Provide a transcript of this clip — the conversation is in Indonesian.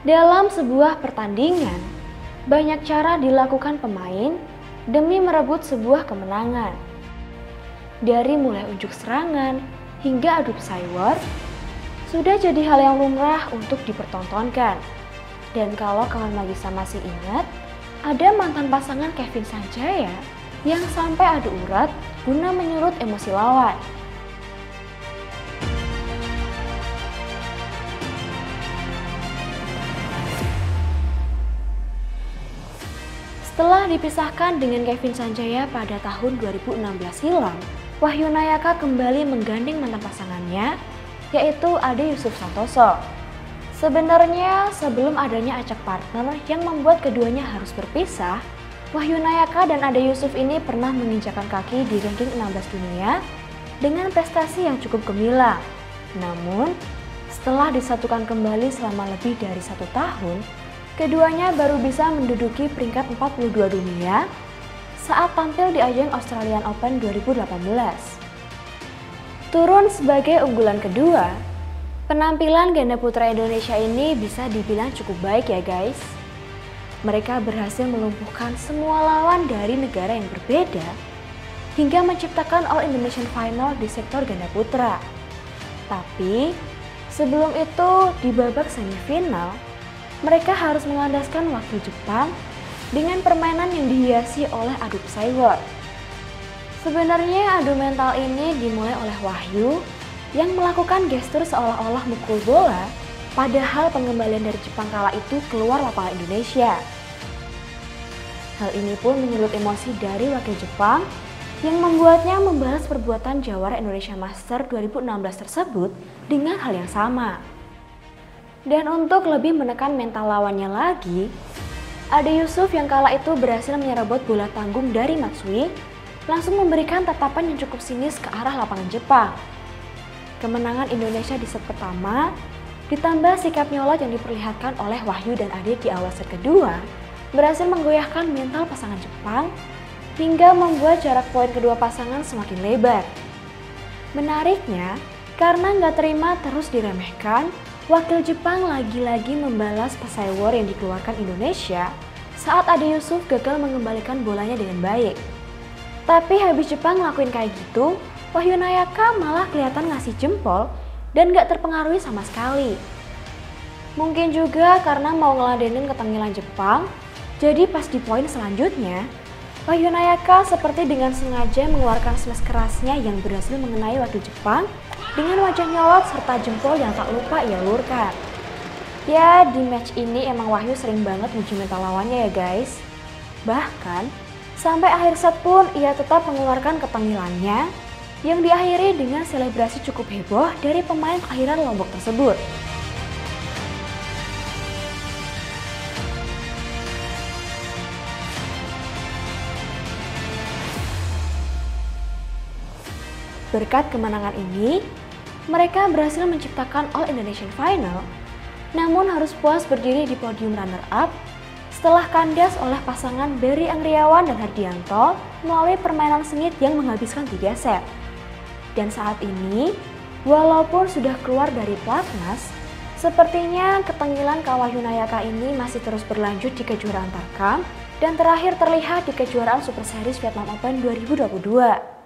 Dalam sebuah pertandingan, banyak cara dilakukan pemain demi merebut sebuah kemenangan. Dari mulai unjuk serangan hingga adu cyber, sudah jadi hal yang lumrah untuk dipertontonkan. Dan kalau kawan Magisa masih ingat, ada mantan pasangan Kevin Sanjaya yang sampai adu urat guna menyurut emosi lawan. Setelah dipisahkan dengan Kevin Sanjaya pada tahun 2016 silam, Wahyu Nayaka kembali menggandeng mantan pasangannya, yaitu Ade Yusuf Santoso. Sebenarnya sebelum adanya acak partner yang membuat keduanya harus berpisah, Wahyu Nayaka dan Ade Yusuf ini pernah menginjakan kaki di ranking 16 dunia dengan prestasi yang cukup gemilang. Namun, setelah disatukan kembali selama lebih dari 1 tahun, keduanya baru bisa menduduki peringkat 42 dunia saat tampil di ajang Australian Open 2018. Turun sebagai unggulan kedua, penampilan ganda putra Indonesia ini bisa dibilang cukup baik ya guys. Mereka berhasil melumpuhkan semua lawan dari negara yang berbeda hingga menciptakan All Indonesian Final di sektor ganda putra. Tapi sebelum itu di babak semifinal, mereka harus mengandaskan wakil Jepang dengan permainan yang dihiasi oleh adu cyber. Sebenarnya adu mental ini dimulai oleh Wahyu yang melakukan gestur seolah-olah mukul bola, padahal pengembalian dari Jepang kala itu keluar lapangan Indonesia. Hal ini pun menyulut emosi dari wakil Jepang yang membuatnya membalas perbuatan jawara Indonesia Master 2016 tersebut dengan hal yang sama. Dan untuk lebih menekan mental lawannya lagi, Ade Yusuf yang kala itu berhasil menyerobot bola tanggung dari Matsui, langsung memberikan tatapan yang cukup sinis ke arah lapangan Jepang. Kemenangan Indonesia di set pertama, ditambah sikap nyolot yang diperlihatkan oleh Wahyu dan Ade di awal set kedua, berhasil menggoyahkan mental pasangan Jepang hingga membuat jarak poin kedua pasangan semakin lebar. Menariknya, karena nggak terima terus diremehkan, wakil Jepang lagi-lagi membalas pasai war yang dikeluarkan Indonesia saat Ade Yusuf gagal mengembalikan bolanya dengan baik. Tapi habis Jepang ngelakuin kayak gitu, Wahyu Nayaka malah kelihatan ngasih jempol dan gak terpengaruhi sama sekali. Mungkin juga karena mau ngeladenin ketengilan Jepang, jadi pas di poin selanjutnya, Wahyu Nayaka seperti dengan sengaja mengeluarkan smash kerasnya yang berhasil mengenai wakil Jepang dengan wajah nyolot serta jempol yang tak lupa ia ulurkan. Ya, di match ini emang Wahyu sering banget nguji mental lawannya ya guys. Bahkan, sampai akhir set pun ia tetap mengeluarkan ketengilannya yang diakhiri dengan selebrasi cukup heboh dari pemain kelahiran Lombok tersebut. Berkat kemenangan ini, mereka berhasil menciptakan All Indonesian Final, namun harus puas berdiri di podium runner-up setelah kandas oleh pasangan Berry Angriawan dan Hardianto melalui permainan sengit yang menghabiskan 3 set. Dan saat ini, walaupun sudah keluar dari pelatnas, sepertinya ketengilan Wahyu Nayaka ini masih terus berlanjut di kejuaraan Tarkam dan terakhir terlihat di kejuaraan Super Series Vietnam Open 2022.